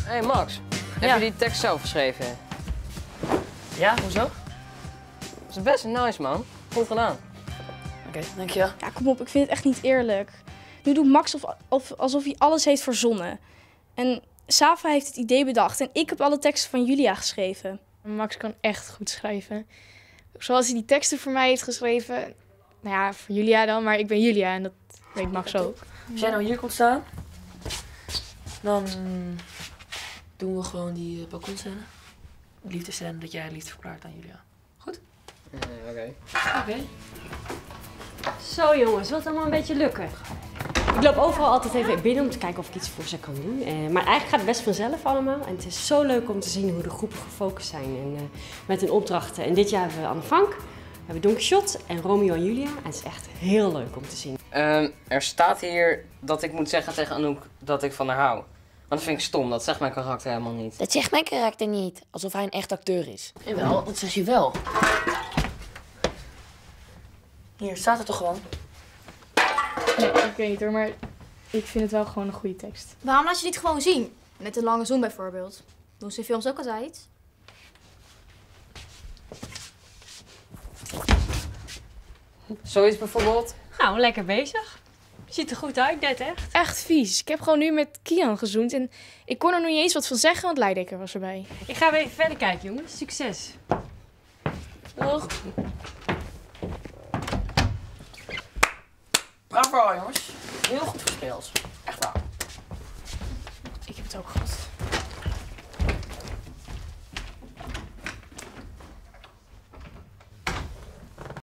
Hey Max, heb je die tekst zelf geschreven? Ja, hoezo? Dat is best nice, man. Goed gedaan. Oké, dankjewel. Ja, kom op, ik vind het echt niet eerlijk. Nu doet Max alsof hij alles heeft verzonnen. En Safa heeft het idee bedacht en ik heb alle teksten van Julia geschreven. Max kan echt goed schrijven. Zoals hij die teksten voor mij heeft geschreven. Nou ja, voor Julia dan, maar ik ben Julia en dat weet Max ook. Als jij nou hier komt staan, dan doen we gewoon die balkonscène. Liefdescène dat jij liefde verklaart aan Julia. Goed? Oké. Oké. Zo jongens, wil het allemaal een beetje lukken? Ik loop overal altijd even binnen om te kijken of ik iets voor ze kan doen. Maar eigenlijk gaat het best vanzelf allemaal. En het is zo leuk om te zien hoe de groepen gefocust zijn en, met hun opdrachten. En dit jaar hebben we Anne Frank, we hebben Don Quixote en Romeo en Julia. En het is echt heel leuk om te zien. Er staat hier dat ik moet zeggen tegen Anouk dat ik van haar hou. Want dat vind ik stom, dat zegt mijn karakter helemaal niet. Dat zegt mijn karakter niet, alsof hij een echt acteur is. Jawel, dat zeg je wel. Hier staat het toch gewoon? Nee, ik weet niet hoor, maar ik vind het wel gewoon een goede tekst. Waarom laat je dit gewoon zien? Met een lange zoom bijvoorbeeld. Doen ze in films ook altijd? Zoiets bijvoorbeeld? Nou, lekker bezig. Ziet er goed uit, net echt. Echt vies. Ik heb gewoon nu met Kian gezoend en ik kon er nog niet eens wat van zeggen, want Leidekker was erbij. Ik ga weer even verder kijken, jongens. Succes. Doeg. Bravo jongens. Heel goed gespeeld. Echt waar. Ik heb het ook gehad.